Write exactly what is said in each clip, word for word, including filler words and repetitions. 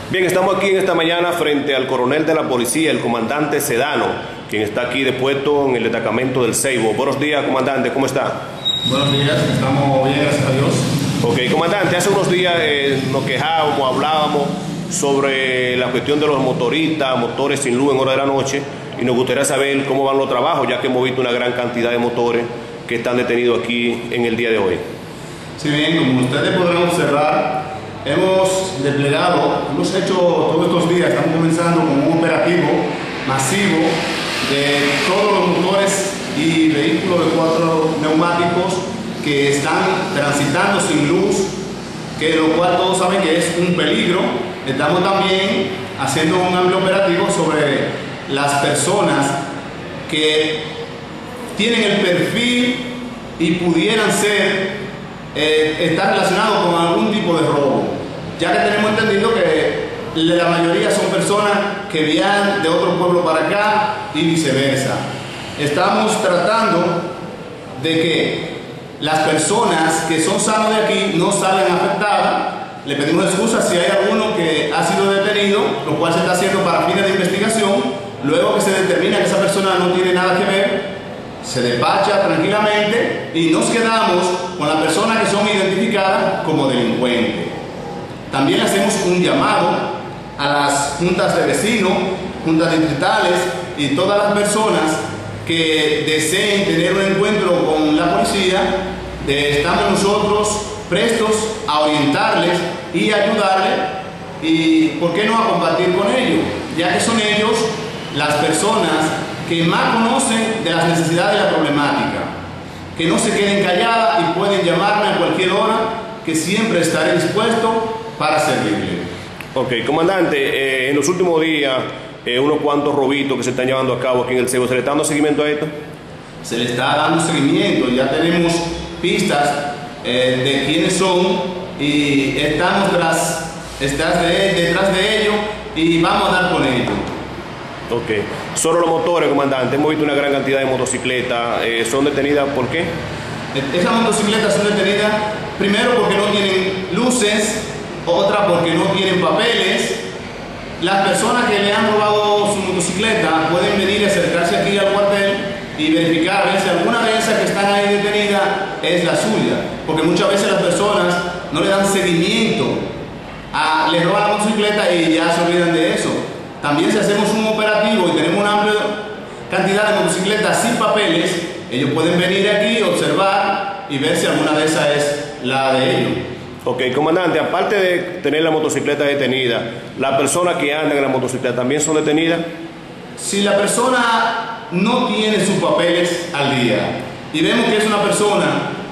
Bien, estamos aquí en esta mañana frente al coronel de la policía, el comandante Sedano, quien está aquí de puesto en el destacamento del Ceibo. Buenos días, comandante, ¿cómo está? Buenos días, estamos bien, gracias a Dios. Ok, comandante, hace unos días eh, nos quejábamos, hablábamos sobre la cuestión de los motoristas, motores sin luz en hora de la noche, y nos gustaría saber cómo van los trabajos, ya que hemos visto una gran cantidad de motores que están detenidos aquí en el día de hoy. Sí, bien, como ustedes podrán observar, hemos desplegado, hemos hecho todos estos días, estamos comenzando con un operativo masivo de todos los motores y vehículos de cuatro neumáticos que están transitando sin luz, que lo cual todos saben que es un peligro. Estamos también haciendo un amplio operativo sobre las personas que tienen el perfil y pudieran ser Eh, está relacionado con algún tipo de robo, ya que tenemos entendido que la mayoría son personas que viajan de otro pueblo para acá y viceversa. Estamos tratando de que las personas que son sanos de aquí no salgan afectadas. Le pedimos excusas si hay alguno que ha sido detenido, lo cual se está haciendo para fines de investigación. Luego que se determina que esa persona no tiene nada que ver, se despacha tranquilamente y nos quedamos con las personas que son identificadas como delincuentes. También hacemos un llamado a las juntas de vecinos, juntas distritales y todas las personas que deseen tener un encuentro con la policía. Estamos nosotros prestos a orientarles y ayudarles, y por qué no a compartir con ellos, ya que son ellos las personas que más conocen de las necesidades de la problemática. Que no se queden calladas y pueden llamarme a cualquier hora, que siempre estaré dispuesto para servirle. Ok, comandante, eh, en los últimos días, eh, unos cuantos robitos que se están llevando a cabo aquí en el Ceibo, ¿se le está dando seguimiento a esto? Se le está dando seguimiento, ya tenemos pistas eh, de quiénes son y estamos tras, detrás, de, detrás de ellos y vamos a dar con ellos. Ok, solo los motores, comandante. Hemos visto una gran cantidad de motocicletas. Eh, ¿Son detenidas por qué? Esas motocicletas son detenidas primero porque no tienen luces, otra porque no tienen papeles. Las personas que le han robado su motocicleta pueden venir y acercarse aquí al cuartel y verificar a ver si alguna de esas que están ahí detenidas es la suya, porque muchas veces las personas no le dan seguimiento, a, les roban la motocicleta y ya se olvidan de eso. También si hacemos un operativo y tenemos una amplia cantidad de motocicletas sin papeles, ellos pueden venir aquí, observar y ver si alguna de esas es la de ellos. Ok, comandante, aparte de tener la motocicleta detenida, ¿las personas que andan en la motocicleta también son detenidas? Si la persona no tiene sus papeles al día y vemos que es una persona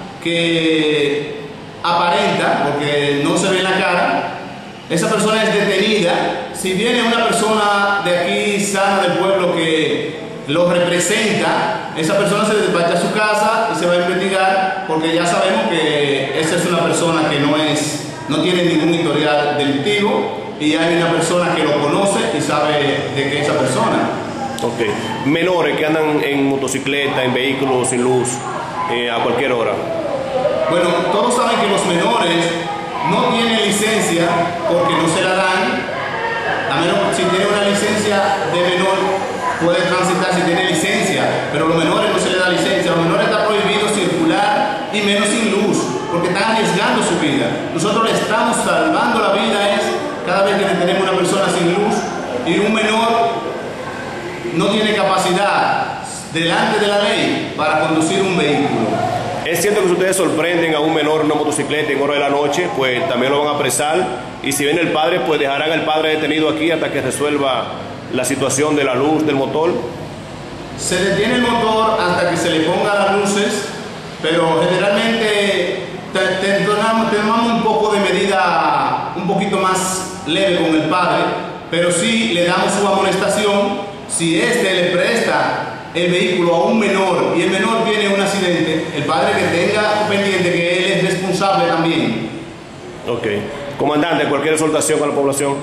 que aparenta, porque no se ve en la cara, esa persona es detenida. Si viene una persona de aquí sana del pueblo que lo representa, esa persona se despacha a su casa y se va a investigar, porque ya sabemos que esa es una persona que no es, no tiene ningún historial delictivo y hay una persona que lo conoce y sabe de qué es esa persona. Ok. Menores que andan en motocicleta, en vehículos sin luz, eh, a cualquier hora. Bueno, todos saben que los menores no tienen licencia porque no se la dan. A menos si tiene una licencia de menor puede transitar si tiene licencia, pero a los menores no se les da licencia. A los menores está prohibido circular y menos sin luz, porque están arriesgando su vida. Nosotros le estamos salvando la vida es cada vez que tenemos una persona sin luz, y un menor no tiene capacidad delante de la ley para conducir un vehículo. Es cierto que si ustedes sorprenden a un menor en una motocicleta en hora de la noche, pues también lo van a apresar, y si viene el padre, pues dejarán al padre detenido aquí hasta que resuelva la situación de la luz del motor. Se detiene el motor hasta que se le pongan las luces, pero generalmente tomamos un poco de medida un poquito más leve con el padre, pero sí le damos su amonestación. Si éste le presta el vehículo a un menor y el menor tiene un accidente, el padre que tenga pendiente que él es responsable también. Ok. Comandante, ¿cualquier exhortación a la población?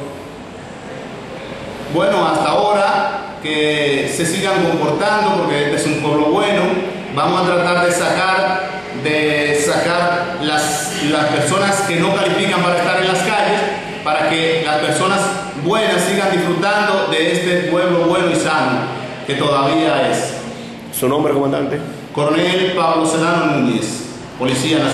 Bueno, hasta ahora que se sigan comportando, porque este es un pueblo bueno. Vamos a tratar de sacar, de sacar las, las personas que no califican para estar en las calles, para que las personas buenas sigan disfrutando de este pueblo bueno y sano que todavía es. ¿Su nombre, comandante? Coronel Pablo Sedano Núñez, Policía Nacional.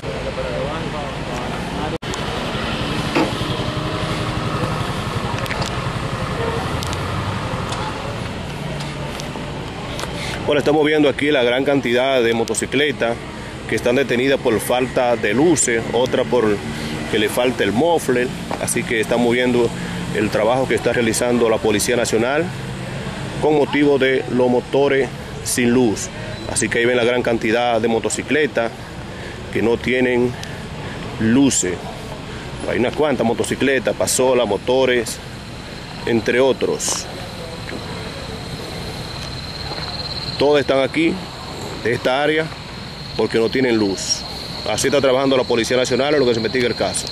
Bueno, estamos viendo aquí la gran cantidad de motocicletas que están detenidas por falta de luces, otra por que le falta el muffler, así que estamos viendo el trabajo que está realizando la Policía Nacional con motivo de los motores sin luz. Así que ahí ven la gran cantidad de motocicletas que no tienen luces. Hay unas cuantas motocicletas, pasolas, motores, entre otros. Todos están aquí, de esta área, porque no tienen luz. Así está trabajando la Policía Nacional en lo que se investiga el caso.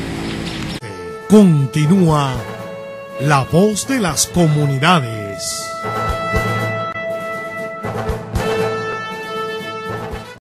Continúa La Voz de las Comunidades.